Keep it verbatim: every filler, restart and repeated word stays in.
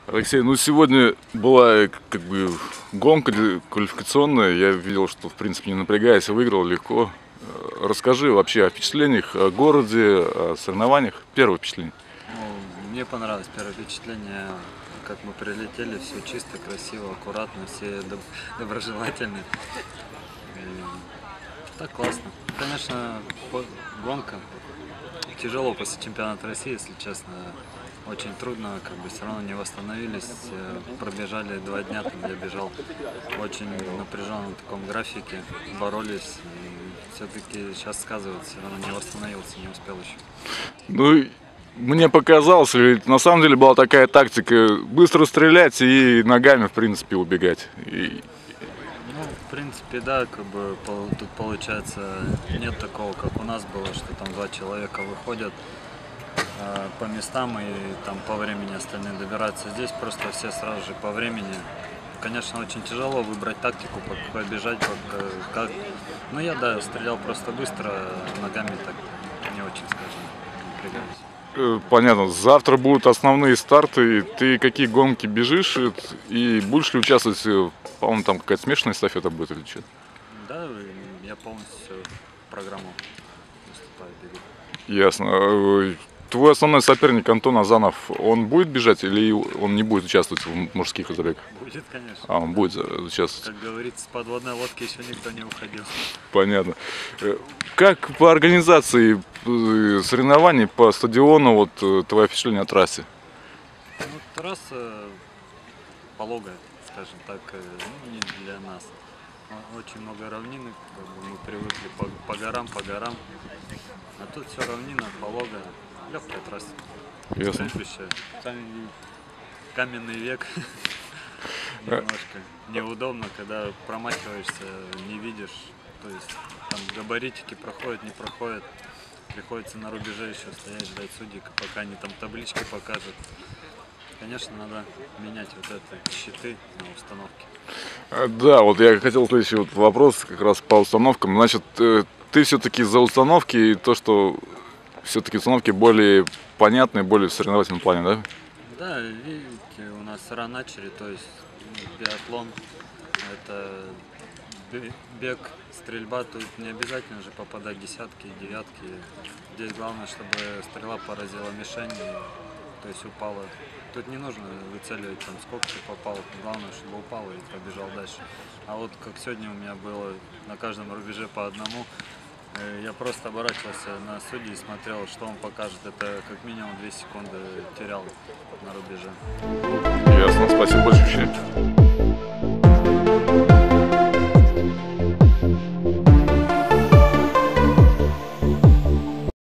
Алексей, ну сегодня была как бы гонка квалификационная, я видел, что в принципе не напрягаясь, выиграл легко. Расскажи вообще о впечатлениях, о городе, о соревнованиях. Первое впечатление. Ну, мне понравилось первое впечатление, как мы прилетели, все чисто, красиво, аккуратно, все доб доброжелательны. И так классно. Конечно, гонка. Тяжело после чемпионата России, если честно. Очень трудно, как бы все равно не восстановились. Пробежали два дня, там я бежал в очень напряженном таком графике, боролись. И все-таки сейчас сказывается, все равно не восстановился, не успел еще. Ну, мне показалось, ведь на самом деле была такая тактика: быстро стрелять и ногами, в принципе, убегать. И... Ну, в принципе, да, как бы тут получается нет такого, как у нас было, что там два человека выходят э, по местам и там по времени остальные добираются. Здесь просто все сразу же по времени. Конечно, очень тяжело выбрать тактику, по какой бежать, как, как... Ну, я, да, стрелял просто быстро, ногами так не очень, скажем, напрягаюсь. Понятно. Завтра будут основные старты. Ты какие гонки бежишь и будешь ли участвовать? По-моему, там какая-то смешанная эстафета будет или что? Да, я полностью программу выступаю, бегу. Ясно. Твой основной соперник Антон Азанов, он будет бежать или он не будет участвовать в мужских забегах? Будет, конечно. А, он будет участвовать. Как говорится, с подводной лодки еще никто не уходил. Понятно. Как по организации соревнований по стадиону, вот твое впечатление о трассе? Ну, трасса пологая, скажем так, ну, не для нас. Очень много равнины, как бы мы привыкли по, по горам, по горам. А тут все равнина, пологая, легкая трасса. Ясно. Каменный век. Немножко неудобно, когда промахиваешься, не видишь. То есть там габаритики проходят, не проходят. Приходится на рубеже еще стоять, ждать судей, пока они там таблички покажут. Конечно, надо менять вот это щиты на установке. Да, вот я хотел следующий вот вопрос как раз по установкам. Значит, ты все-таки за установки и то, что все-таки установки более понятные, более в соревновательном плане, да? Да, видите, у нас рано начали, то есть биатлон, это бег, стрельба, тут не обязательно же попадать десятки, девятки. Здесь главное, чтобы стрела поразила мишень, то есть упала. Тут не нужно выцеливать, там, сколько ты попал, главное, чтобы упал и побежал дальше. А вот как сегодня у меня было на каждом рубеже по одному, я просто оборачивался на судью и смотрел, что он покажет. Это как минимум две секунды терял на рубеже. Ясно, спасибо большое.